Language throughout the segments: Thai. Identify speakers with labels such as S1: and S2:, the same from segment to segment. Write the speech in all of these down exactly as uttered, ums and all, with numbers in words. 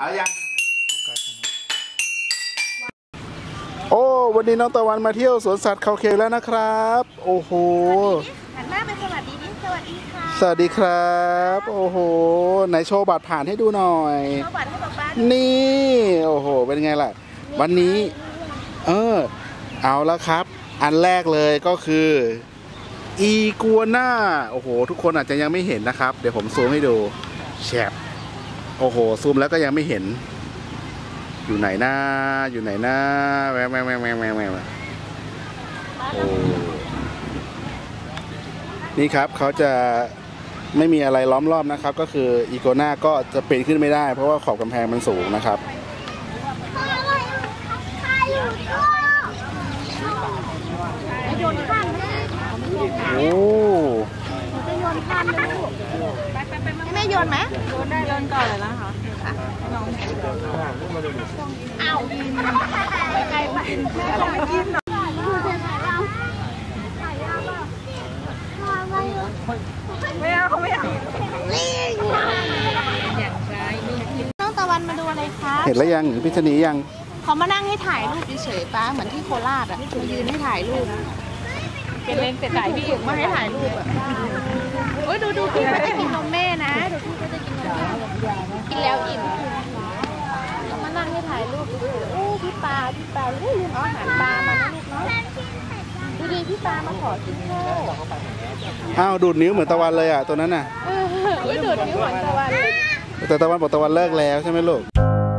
S1: เอายังโอ้วันนี้น้องตะวันมาเที่ยวสวนสัตว์เขาเขวแล้วนะครับโอ้โห
S2: หันหน้าไปสวัสดีดิสวัสดีค่ะ
S1: สวัสดีครับโอ้โหไหนโชว์บัตรผ่านให้ดูหน่อย
S2: โชว์บัตรให้ป๊าป๊า
S1: นี่โอ้โหเป็นไงล่ะวันนี้เออเอาแล้วครับอันแรกเลยก็คืออีกัวน่าโอ้โหทุกคนอาจจะยังไม่เห็นนะครับเดี๋ยวผมซูมให้ดูแฉบโอ้โหซูมแล้วก็ยังไม่เห็นอยู่ไหนหน้าอยู่ไหนหน้าแววแววแววแววแววแววโอ้นี่ครับเขาจะไม่มีอะไรล้อมรอบนะครับก็คืออีกัวน่าก็จะปีนขึ้นไม่ได้เพราะว่าขอบกำแพงมันสูงนะครับโอ้
S2: จะโยนข้ามนะลูกแม่โยนไหมโยนได้โยนก่อนเลยนะคะน้องอ้าวไปไกลไปแม่ต้องไปกินหน่อยไม่เอาเขาไม่เอาน้องตะวันมาดูอะไรคะ
S1: เห็นแล้วยังพิษณียัง
S2: เขามานั่งให้ถ่ายรูปเฉยๆป้าเหมือนที่โคราชอ่ะมายืนให้ถ่ายรูปเป็นเลนส์แต่ถ่ายพี่มาให้ถ่ายรูปอ่ะโอ้ยดูดูพี่เขาจะกินนมแม่นะดูพี่เขาจะกินนมแม่กินแล้วอิ่มเขามานั่งให้ถ่ายรูปโอ้พี่ปลาพี่ปลาเฮ้ยลืมเอาอาหารปลามานะลูกเนาะดูดิพี่ปลามาขอกินข้าว
S1: อ้าวดูดนิ้วเหมือนตะวันเลยอ่ะตัวนั้นน่ะ
S2: เออดูดนิ้วเหมือนตะวันเลย
S1: แต่ตะวันบอกตะวันเลิกแล้วใช่ไหมลูก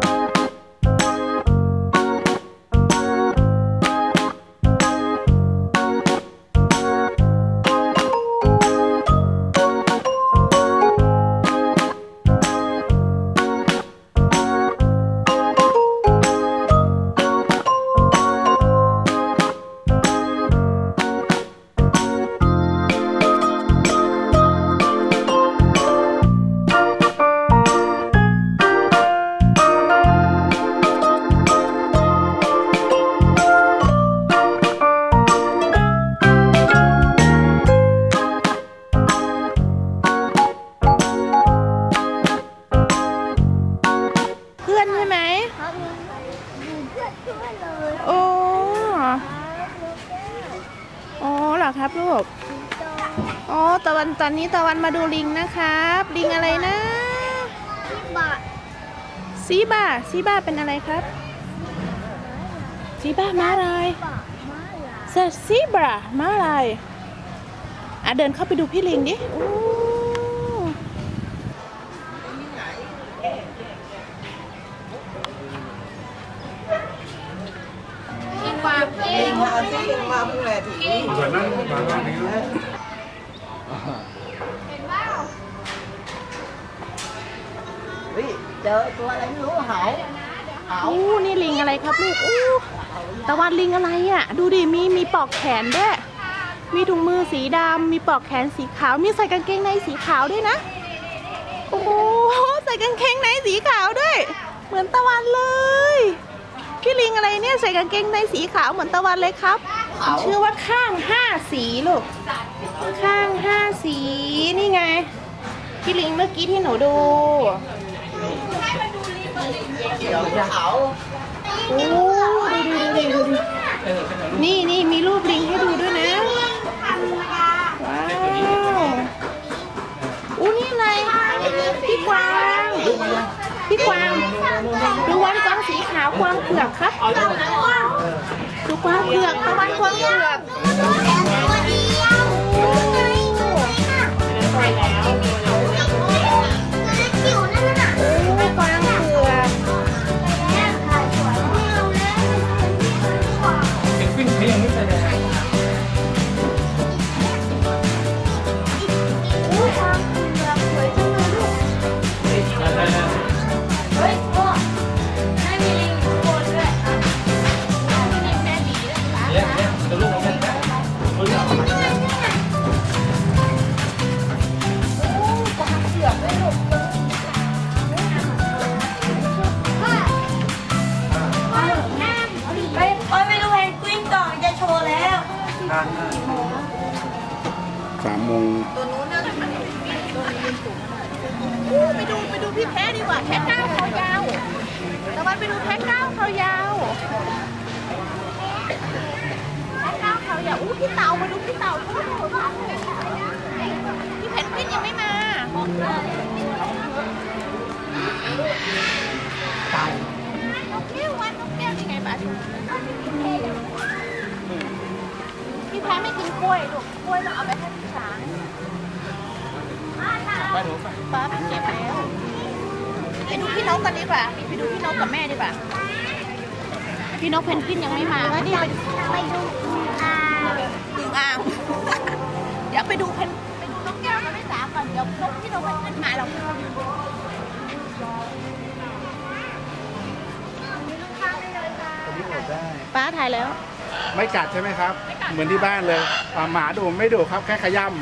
S2: โอ้โอ้เหรอครับลูกอ๋อตะวันตอนนี้ตะวันมาดูลิงนะครับลิงอะไรนะซีบาซีบาเป็นอะไรครับซีบาม้าลายเซซีบาม้าลายอ่ะเดินเข้าไปดูพี่ลิงดิโอ้
S3: ลิงมาสิลิงมาพูดอะไรทีนี้เห็นบ้าเฮ้ยเจอตัวอะไรไม่รู้เหาเหา
S2: อู้นี่ลิงอะไรครับลูกอู้ตะวันลิงอะไรอ่ะดูดิมีมีปลอกแขนด้วยมีถุงมือสีดำมีปลอกแขนสีขาวมีใส่กางเกงในสีขาวด้วยนะโอ้โหใส่กางเกงในสีขาวด้วยเหมือนตะวันเลยพี่ลิงอะไรเนี่ยใส่กางเกงในสีขาวเหมือนตะวันเลยครับชื่อว่าข้างห้าสีลูกข้างห้าสีนี่ไงพี่ลิงเมื่อกี้ที่หนูดูโอ้ดูดูดูดูนี่นี่มีรูปลิงให้ดูด้วยนะว้าวอู้นี่อะไรพี่กวางพี่กวางดูวันกวางสีขาวกวางเผือกครับดูกวางเผือกตะวันกวางเผือกไปแล้วโอ้กวางเผือก
S4: วิ่งเพียงไม่ใช่เลย
S2: โอ้กวางเผือกสวยจังเลยลูกเฮ้ยพ่อแม่มีลิงอยู่บนด้วยมีลิงแม่ดีด้วยนะ
S4: เนี่ยเนี่ยจะลูกมันแม่โอ้ยเอามา
S2: โอ้กวางเผือกด้วยลูก
S3: ไปไปดูเพนกวินก่อนจะโชว์แล้ว
S1: สามโมง
S3: ตัวนู้นน่าจะมัน
S2: ไปดูไปดูพี่แพ้ดีกว่าแพ้ก้าวเขายาวพี่เต่าพูดพี่เพนกวินยังไม่มาเต่านกแก้ววันนกแก้วยังไงบ้างพี่แพ้ไม่กินกล้วยลูกกล้วยเราเอาไปให้พี่ช้างป้าไปเก็บแล้วไปดูพี่นกกันดีกว่าไปดูพี่นกกับแม่ดีกว่าพี่นกเพนกวินยังไม่มาแล้วนี่ไปดูอ่างอึ่งอ่างเดี๋ยวไปดูเพนไปดูนกแก้วกับแม่จ๋าก่อนเดี๋ยวนกพี่นกเพนกวินมาเราป้าถ่ายแล้ว
S1: ไม่กัดใช่ไหมครับ เหมือนที่บ้านเลยอ่าหมาดุไม่ดุครับแค่ขย้ำ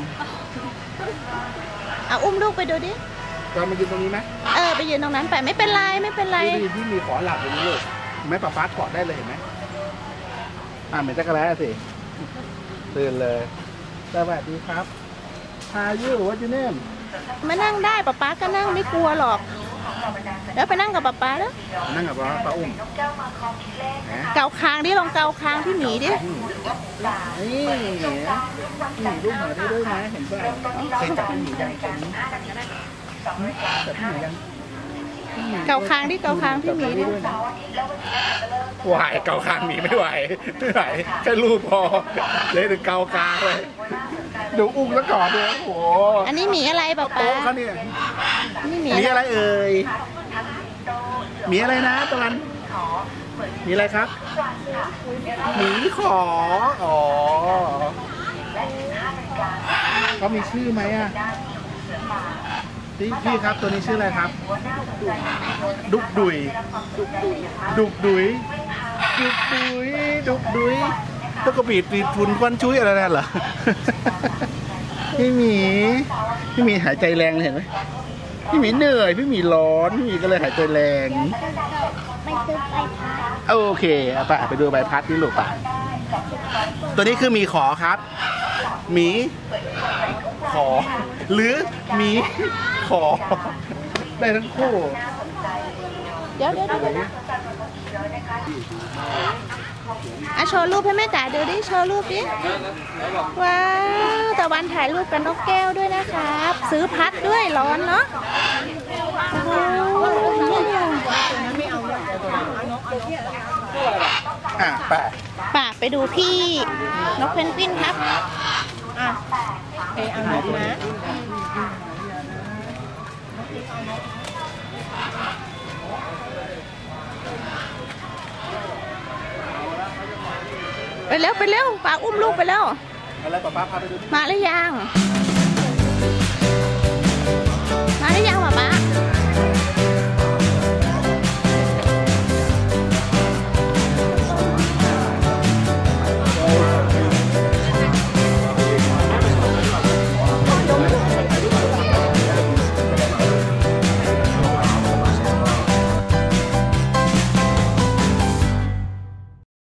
S2: เอาอุ้มลูกไปดูดิ
S1: เรามายืนตรงนี้ไหม
S2: เออไปยืนตรงนั้นไปไม่เป็นไรไม่เป็นไร
S1: ดูดิที่มีขอหลับอยู่นี่ลูกแม่ป๊าป๊ากอดได้เลยเห็นไหมอ่าเหมือนจักรแล้สิตื่นเลยสวัสดีครับพายุวัดยูเนม
S2: มานั่งได้ป๊าป๊าก็นั่งไม่กลัวหรอกแล้วไปนั่งกับป๊าป๊าแล้ว
S1: นั่งกับป้าป้าอุ้ม
S2: เกาคางดิลองเกาคางพี่หมีดิ
S1: นี่นี่ลูกหมาได้ด้วยนะเห็นป่ะเคยจับพี่หมียังจับพี่หมียัง
S2: เกาคางดิเกาคางพี่หมีดิ
S1: ไหวเกาคางหมีไม่ไหวไม่ไหวแค่ลูกพอเลยถึงเกาคางเลยดูอุ้มแล้วก่อนเลยโอ้โห
S2: อันนี้หมีอะไรป๊าป๊า
S1: โต๊ะเขาเนี่ย
S2: นี่หมี
S1: มีอะไรเอ่ยมีอะไรนะตะวันมีอะไรครับหมีขออ๋อเขามีชื่อไหมอ่ะพี่พี่ครับตัวนี้ชื่ออะไรครับดุกดุยดุกดุยดุกดุยดุกดุยตะกบีดปีทุนควันชุยอะไรนั่นเหรอพี่หมีพี่หมีหายใจแรงเลยเห็นไหมพี่หมีเหนื่อยพี่หมีร้อนพี่หมีก็เลยหายใจแรงไปดูใบพัดโอเคเอาไปไปดูใบพัดที่ลูกป่ะตัวนี้คือหมีขอครับหมีขอหรือหมีขอได้ทั้งคู่
S2: เดี๋ยวเดี๋ยวเดี๋ยวอ่ะโชว์รูปให้แม่จ๋าดูดิโชว์รูปดิว้าวตะวันถ่ายรูปกับนกแก้วด้วยนะครับ ซื้อพัดด้วยร้อนเนาะโอ้โห
S1: อ่ะไป
S2: ป่าไปดูพี่นกเพนกวินครับอ่ะไปเอาหนูนะไปเร็วไปเร็วป่าอุ้มลูกไปแล้ว
S1: อะไรป้าป้าพาไปดู
S2: มาหรือยัง มาหรือยังป่าป้า